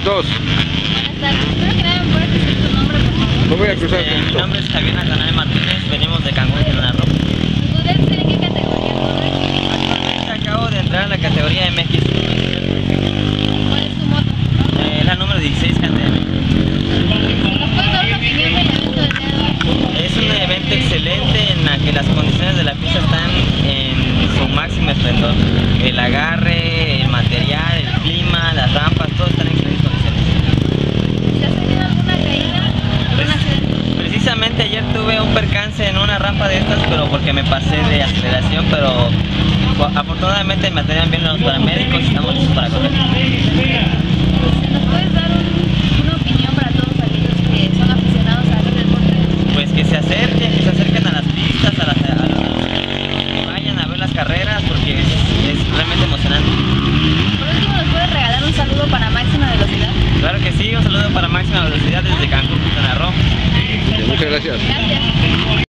dos. Buenas tardes. Primero que nada, ¿me puedes decir tu nombre, por favor? No voy a cruzar. Mi nombre es Javier Natanael Martínez, venimos de Cancún, Quintana Roo. ¿Me podrías decir en qué categoría corres? Actualmente acabo de entrar a la categoría MX. ¿Cuál es tu moto? Es la número 16 KTM. ¿Nos puedes dar una opinión del evento del día de hoy? Es un evento excelente en la que las condiciones de la pista están en su máximo esplendor. El agarre, el material, el clima, las rampas, todo están en excelentes condiciones. ¿Se has tenido alguna caída? ¿Algún accidente? Precisamente ayer tuve un percance en una rampa de estas, pero porque me pasé de aceleración, pero afortunadamente me atendieron bien los paramédicos y estamos listos para correr. ¿Nos puedes dar una opinión para todos aquellos que son aficionados a este deporte? Pues que se acerquen a las pistas, que vayan a ver las carreras porque es realmente emocionante. Por último, ¿nos puedes regalar un saludo para máxima velocidad? Claro que sí, un saludo para máxima velocidad desde Cancún, Quintana Roo. Muchas gracias. Gracias.